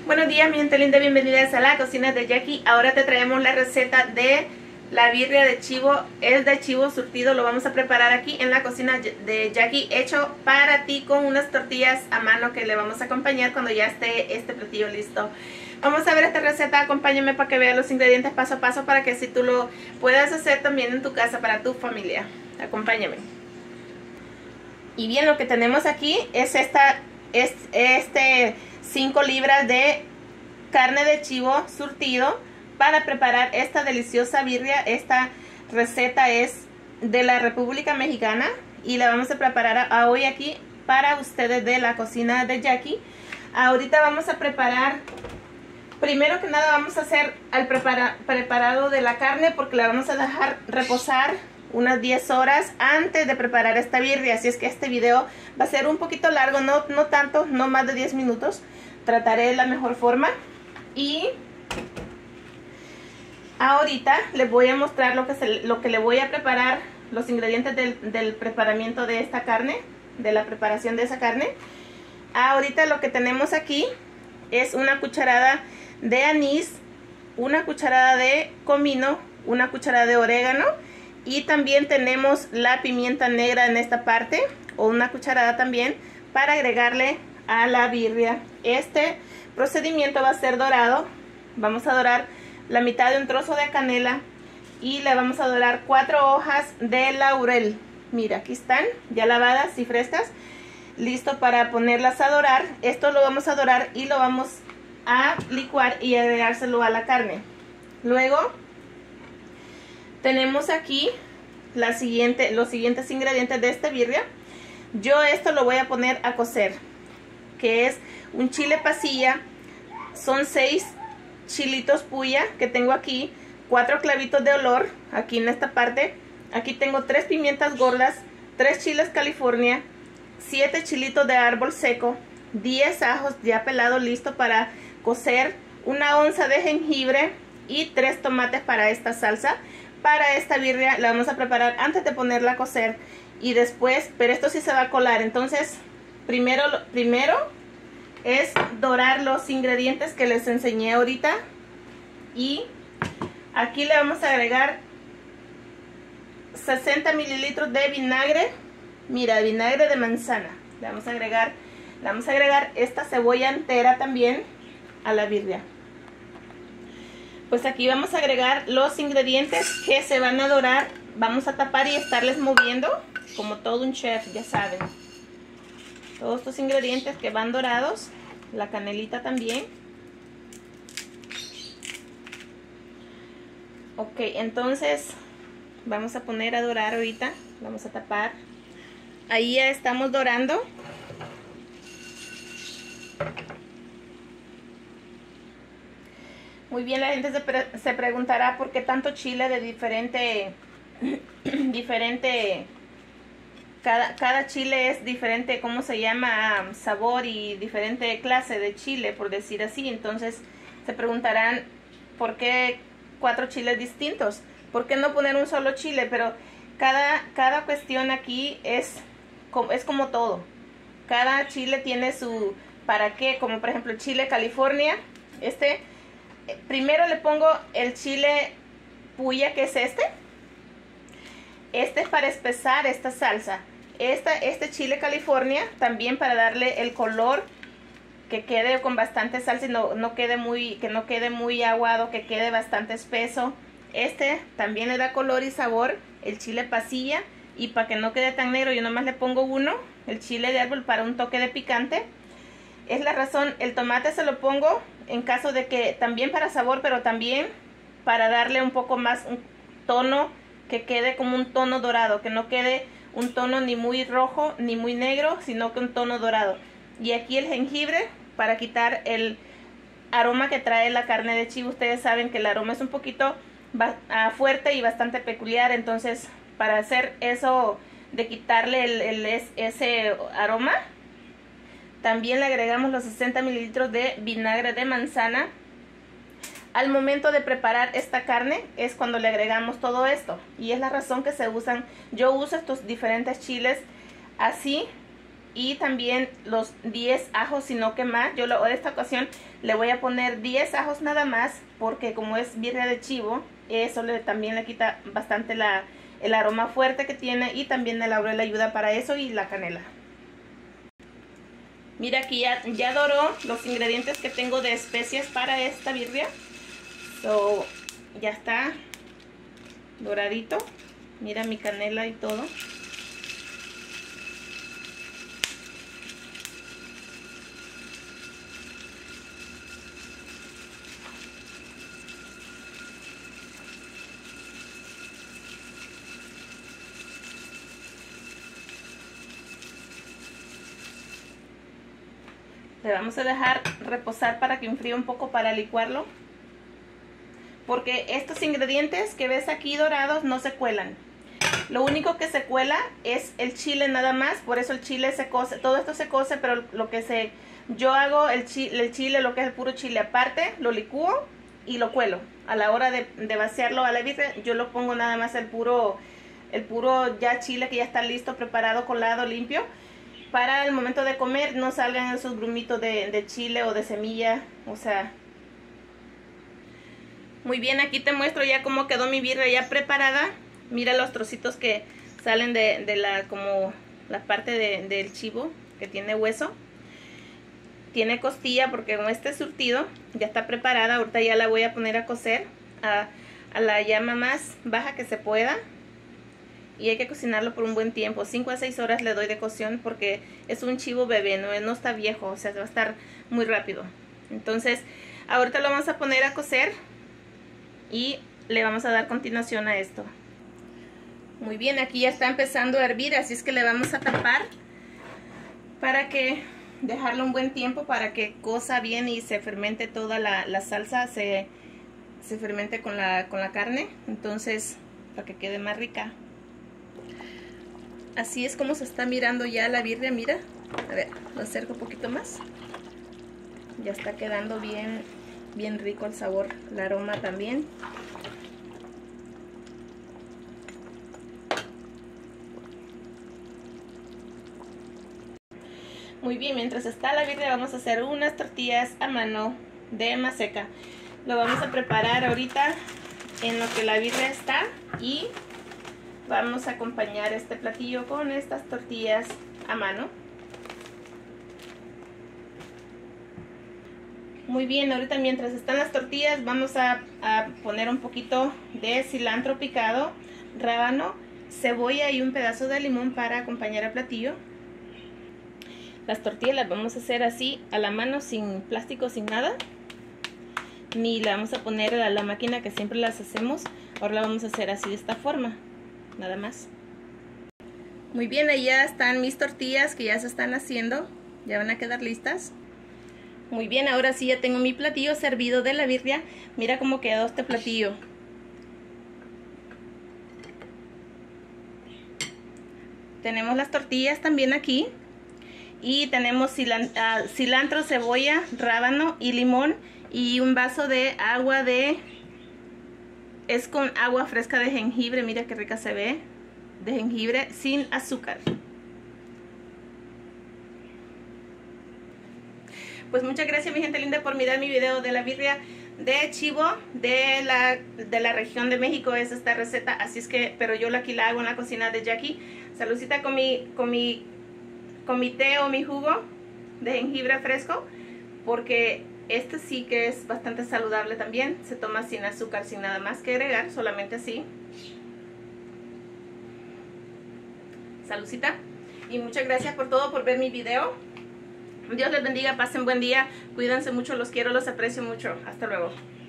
Buenos días, mi gente linda, bienvenidas a la cocina de Jackie. Ahora te traemos la receta de la birria de chivo. Es de chivo surtido, lo vamos a preparar aquí en la cocina de Jackie, hecho para ti con unas tortillas a mano que le vamos a acompañar cuando ya esté este platillo listo. Vamos a ver esta receta, acompáñame para que veas los ingredientes paso a paso para que así tú lo puedas hacer también en tu casa para tu familia. Acompáñame. Y bien, lo que tenemos aquí es 5 libras de carne de chivo surtido para preparar esta deliciosa birria. Esta receta es de la República Mexicana y la vamos a preparar hoy aquí para ustedes de la cocina de Jackie. Ahorita vamos a preparar, primero que nada vamos a hacer el preparado de la carne, porque la vamos a dejar reposar unas 10 horas antes de preparar esta birria. Así es que este video va a ser un poquito largo, no tanto, no más de 10 minutos. Trataré de la mejor forma. Y ahorita les voy a mostrar lo que le voy a preparar, los ingredientes del preparamiento de esta carne, de la preparación de esa carne. Ahorita lo que tenemos aquí es una cucharada de anís, una cucharada de comino, una cucharada de orégano, y también tenemos la pimienta negra en esta parte, o una cucharada también, para agregarle a la birria. Este procedimiento va a ser dorado. Vamos a dorar la mitad de un trozo de canela y le vamos a dorar 4 hojas de laurel. Mira, aquí están ya lavadas y frescas, listo para ponerlas a dorar. Esto lo vamos a dorar y lo vamos a licuar y agregárselo a la carne. Luego tenemos aquí los siguientes ingredientes de esta birria. Yo esto lo voy a poner a cocer, que es un chile pasilla, son 6 chilitos puya que tengo aquí, 4 clavitos de olor aquí en esta parte. Aquí tengo 3 pimientas gordas, 3 chiles California, 7 chilitos de árbol seco, 10 ajos ya pelados listo para cocer, 1 onza de jengibre y 3 tomates para esta salsa. Para esta birria la vamos a preparar antes de ponerla a cocer y después, pero esto sí se va a colar. Entonces primero es dorar los ingredientes que les enseñé ahorita, y aquí le vamos a agregar 60 mililitros de vinagre. Mira, vinagre de manzana. Le vamos a agregar esta cebolla entera también a la birria. Pues aquí vamos a agregar los ingredientes que se van a dorar. Vamos a tapar y estarles moviendo como todo un chef, ya saben. Todos estos ingredientes que van dorados, la canelita también. Ok, entonces vamos a poner a dorar ahorita. Vamos a tapar. Ahí ya estamos dorando. Muy bien, la gente se preguntará por qué tanto chile de diferente cada chile es diferente, ¿cómo se llama? Sabor y diferente clase de chile, por decir así. Entonces se preguntarán por qué 4 chiles distintos, por qué no poner un solo chile. Pero cada cuestión aquí es como todo. Cada chile tiene su para qué, como por ejemplo el chile California. Primero le pongo el chile puya, que es este es para espesar esta salsa. Este chile California también para darle el color, que quede con bastante salsa y que no quede muy aguado, que quede bastante espeso. También le da color y sabor, el chile pasilla. Y para que no quede tan negro, yo nomás le pongo uno, el chile de árbol, para un toque de picante. Es la razón. El tomate se lo pongo en caso de que, también para sabor, pero también para darle un poco más un tono, que quede como un tono dorado, que no quede un tono ni muy rojo ni muy negro, sino que un tono dorado. Y aquí el jengibre para quitar el aroma que trae la carne de chivo. Ustedes saben que el aroma es un poquito fuerte y bastante peculiar. Entonces, para hacer eso de quitarle ese aroma, también le agregamos los 60 mililitros de vinagre de manzana. Al momento de preparar esta carne es cuando le agregamos todo esto, y es la razón que se usan. Yo uso estos diferentes chiles así y también los 10 ajos, sino que más. Yo en esta ocasión le voy a poner 10 ajos nada más, porque como es birria de chivo, eso también le quita bastante el aroma fuerte que tiene, y también el laurel ayuda para eso, y la canela. Mira, aquí ya doró los ingredientes que tengo de especias para esta birria. So, ya está doradito. Mira mi canela y todo. Le vamos a dejar reposar para que enfríe un poco para licuarlo. Porque estos ingredientes que ves aquí dorados no se cuelan. Lo único que se cuela es el chile nada más. Por eso el chile se cose. Todo esto se cose, pero yo hago el chile, lo que es el puro chile aparte, lo licúo y lo cuelo. A la hora de vaciarlo a la birria, yo lo pongo nada más el puro ya chile que ya está listo, preparado, colado, limpio. Para el momento de comer no salgan esos grumitos de chile o de semilla, o sea. Muy bien, aquí te muestro ya cómo quedó mi birria ya preparada. Mira los trocitos que salen como la parte del chivo que tiene hueso. Tiene costilla porque con este surtido ya está preparada. Ahorita ya la voy a poner a cocer a la llama más baja que se pueda. Y hay que cocinarlo por un buen tiempo. 5 a 6 horas le doy de cocción porque es un chivo bebé, no está viejo, o sea, va a estar muy rápido. Entonces, ahorita lo vamos a poner a cocer y le vamos a dar continuación a esto. Muy bien, aquí ya está empezando a hervir, así es que le vamos a tapar para que dejarlo un buen tiempo para que cosa bien y se fermente toda la salsa, se fermente con la carne, entonces para que quede más rica. Así es como se está mirando ya la birria, mira. A ver, lo acerco un poquito más. Ya está quedando bien rico el sabor, el aroma también. Muy bien, mientras está la birria vamos a hacer unas tortillas a mano de maseca. Lo vamos a preparar ahorita en lo que la birria está y vamos a acompañar este platillo con estas tortillas a mano. Muy bien, ahorita mientras están las tortillas vamos a poner un poquito de cilantro picado, rábano, cebolla y un pedazo de limón para acompañar el platillo. Las tortillas las vamos a hacer así a la mano, sin plástico, sin nada. Ni la vamos a poner a la máquina que siempre las hacemos. Ahora la vamos a hacer así de esta forma. Nada más. Muy bien, ahí ya están mis tortillas que ya se están haciendo. Ya van a quedar listas. Muy bien, ahora sí ya tengo mi platillo servido de la birria. Mira cómo quedó este platillo. Tenemos las tortillas también aquí. Y tenemos cilantro, cebolla, rábano y limón. Y un vaso de agua es con agua fresca de jengibre, mira qué rica se ve, de jengibre sin azúcar. Pues muchas gracias mi gente linda por mirar mi video de la birria de chivo de la región de México. Es esta receta, así es que, pero yo aquí la hago en la cocina de Jackie. Saludcita con mi té o mi jugo de jengibre fresco, porque este sí que es bastante saludable también. Se toma sin azúcar, sin nada más que agregar, solamente así. Saludcita. Y muchas gracias por todo, por ver mi video. Dios les bendiga, pasen buen día. Cuídense mucho, los quiero, los aprecio mucho. Hasta luego.